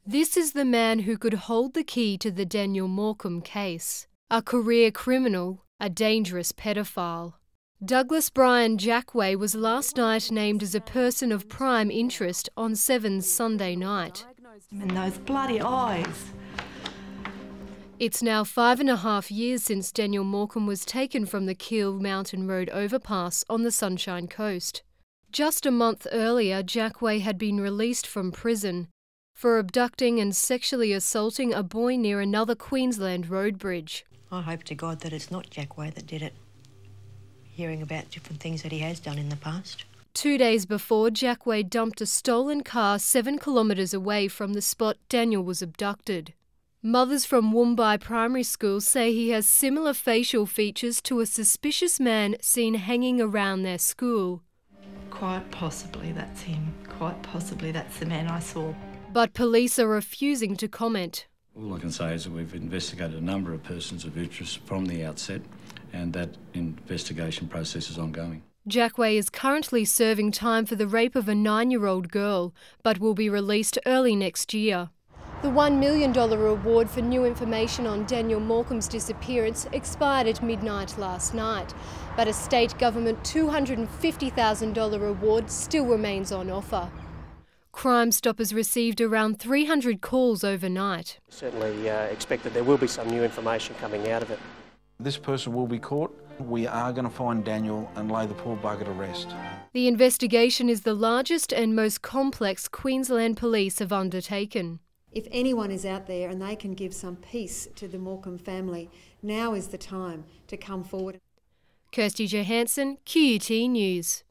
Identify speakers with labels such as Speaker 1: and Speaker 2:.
Speaker 1: This is the man who could hold the key to the Daniel Morcombe case. A career criminal, a dangerous pedophile. Douglas Brian Jackway was last night named as a person of prime interest on Seven's Sunday night.
Speaker 2: And those bloody eyes.
Speaker 1: It's now 5.5 years since Daniel Morcombe was taken from the Keele Mountain Road overpass on the Sunshine Coast. Just a month earlier, Jackway had been released from prison for abducting and sexually assaulting a boy near another Queensland road bridge.
Speaker 3: I hope to God that it's not Jackway that did it. Hearing about different things that he has done in the past.
Speaker 1: 2 days before, Jackway dumped a stolen car 7 kilometres away from the spot Daniel was abducted. Mothers from Woombye Primary School say he has similar facial features to a suspicious man seen hanging around their school.
Speaker 2: Quite possibly that's him. Quite possibly that's the man I saw.
Speaker 1: But police are refusing to comment.
Speaker 4: All I can say is that we've investigated a number of persons of interest from the outset, and that investigation process is ongoing.
Speaker 1: Jackway is currently serving time for the rape of a 9-year-old girl, but will be released early next year. The $1 million reward for new information on Daniel Morcombe's disappearance expired at midnight last night, but a state government $250,000 reward still remains on offer. Crime Stoppers received around 300 calls overnight.
Speaker 5: Certainly expect that there will be some new information coming out of it.
Speaker 6: This person will be caught. We are going to find Daniel and lay the poor bugger to rest.
Speaker 1: The investigation is the largest and most complex Queensland Police have undertaken.
Speaker 7: If anyone is out there and they can give some peace to the Morcombe family, now is the time to come forward.
Speaker 1: Kirsty Johansson, QUT News.